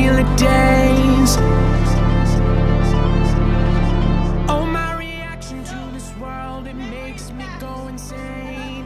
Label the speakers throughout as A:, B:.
A: regular days. Oh, my reaction to this world, it makes me go insane.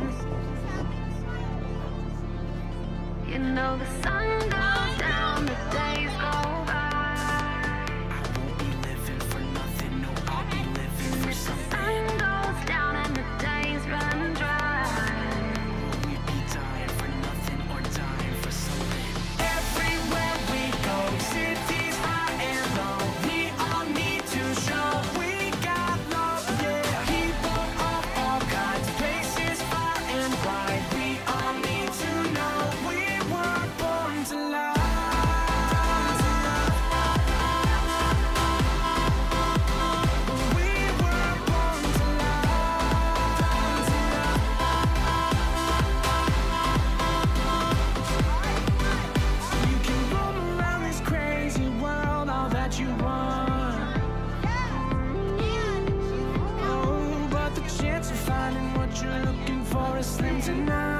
B: You know the sun goes down, the days go by.
A: I won't be living for nothing, no, I'll be living for something.
B: The sun goes down and the days run dry.
A: Will we be dying for nothing or dying for something? Everywhere we go, cities high and low, we all need to show we got love, yeah. People of all kinds, places far and wide, we all need to know we were born to love. We were born to love. You can roam around this crazy world all that you want. Oh, but the chance of finding what you're looking for is slim tonight.